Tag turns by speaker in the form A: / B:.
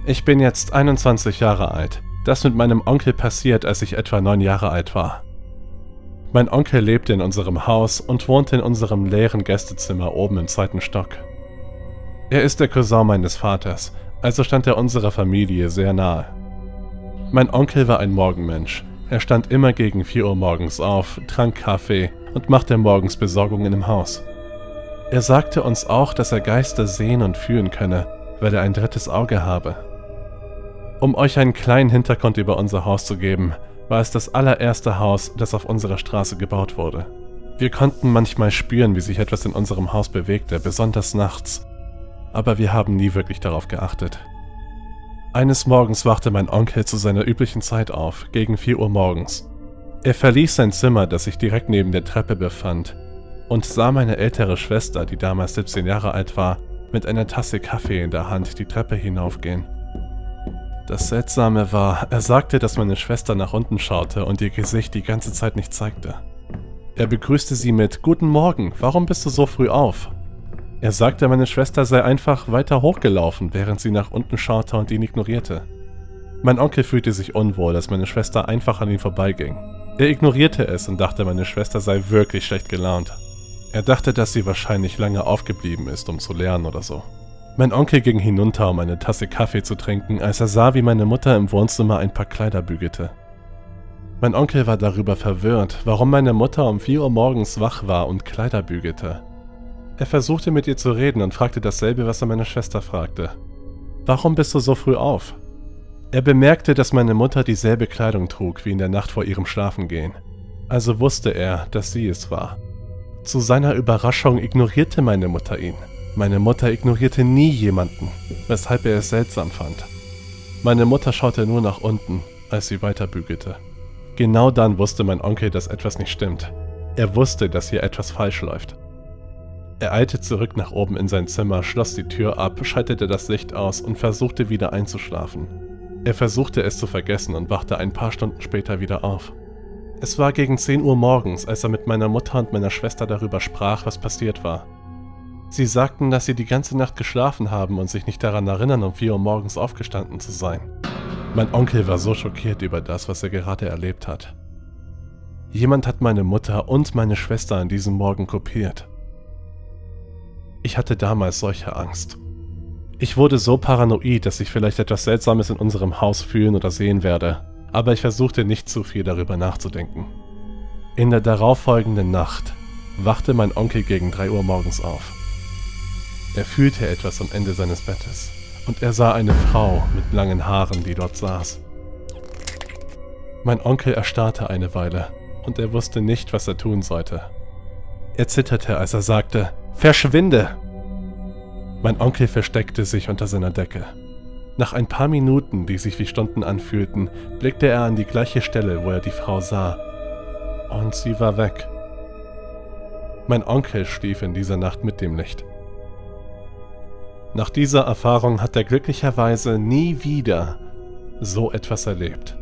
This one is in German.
A: Ich bin jetzt 21 Jahre alt. Das mit meinem Onkel passiert, als ich etwa 9 Jahre alt war. Mein Onkel lebte in unserem Haus und wohnte in unserem leeren Gästezimmer oben im 2. Stock. Er ist der Cousin meines Vaters, also stand er unserer Familie sehr nahe. Mein Onkel war ein Morgenmensch. Er stand immer gegen 4 Uhr morgens auf, trank Kaffee und machte morgens Besorgungen im Haus. Er sagte uns auch, dass er Geister sehen und fühlen könne, weil er ein 3. Auge habe. Um euch einen kleinen Hintergrund über unser Haus zu geben, war es das allererste Haus, das auf unserer Straße gebaut wurde. Wir konnten manchmal spüren, wie sich etwas in unserem Haus bewegte, besonders nachts. Aber wir haben nie wirklich darauf geachtet. Eines Morgens wachte mein Onkel zu seiner üblichen Zeit auf, gegen 4 Uhr morgens. Er verließ sein Zimmer, das sich direkt neben der Treppe befand, und sah meine ältere Schwester, die damals 17 Jahre alt war, mit einer Tasse Kaffee in der Hand die Treppe hinaufgehen. Das Seltsame war, er sagte, dass meine Schwester nach unten schaute und ihr Gesicht die ganze Zeit nicht zeigte. Er begrüßte sie mit »Guten Morgen, warum bist du so früh auf?« Er sagte, meine Schwester sei einfach weiter hochgelaufen, während sie nach unten schaute und ihn ignorierte. Mein Onkel fühlte sich unwohl, als meine Schwester einfach an ihm vorbeiging. Er ignorierte es und dachte, meine Schwester sei wirklich schlecht gelaunt. Er dachte, dass sie wahrscheinlich lange aufgeblieben ist, um zu lernen oder so. Mein Onkel ging hinunter, um eine Tasse Kaffee zu trinken, als er sah, wie meine Mutter im Wohnzimmer ein paar Kleider bügelte. Mein Onkel war darüber verwirrt, warum meine Mutter um 4 Uhr morgens wach war und Kleider bügelte. Er versuchte mit ihr zu reden und fragte dasselbe, was er meine Schwester fragte. »Warum bist du so früh auf?« Er bemerkte, dass meine Mutter dieselbe Kleidung trug wie in der Nacht vor ihrem Schlafengehen. Also wusste er, dass sie es war. Zu seiner Überraschung ignorierte meine Mutter ihn. Meine Mutter ignorierte nie jemanden, weshalb er es seltsam fand. Meine Mutter schaute nur nach unten, als sie weiterbügelte. Genau dann wusste mein Onkel, dass etwas nicht stimmt. Er wusste, dass hier etwas falsch läuft. Er eilte zurück nach oben in sein Zimmer, schloss die Tür ab, schaltete das Licht aus und versuchte wieder einzuschlafen. Er versuchte es zu vergessen und wachte ein paar Stunden später wieder auf. Es war gegen 10 Uhr morgens, als er mit meiner Mutter und meiner Schwester darüber sprach, was passiert war. Sie sagten, dass sie die ganze Nacht geschlafen haben und sich nicht daran erinnern, um 4 Uhr morgens aufgestanden zu sein. Mein Onkel war so schockiert über das, was er gerade erlebt hat. Jemand hat meine Mutter und meine Schwester an diesem Morgen kopiert. Ich hatte damals solche Angst. Ich wurde so paranoid, dass ich vielleicht etwas Seltsames in unserem Haus fühlen oder sehen werde, aber ich versuchte nicht zu viel darüber nachzudenken. In der darauffolgenden Nacht wachte mein Onkel gegen 3 Uhr morgens auf. Er fühlte etwas am Ende seines Bettes und er sah eine Frau mit langen Haaren, die dort saß. Mein Onkel erstarrte eine Weile und er wusste nicht, was er tun sollte. Er zitterte, als er sagte, »Verschwinde!« Mein Onkel versteckte sich unter seiner Decke. Nach ein paar Minuten, die sich wie Stunden anfühlten, blickte er an die gleiche Stelle, wo er die Frau sah. Und sie war weg. Mein Onkel schlief in dieser Nacht mit dem Licht. Nach dieser Erfahrung hat er glücklicherweise nie wieder so etwas erlebt.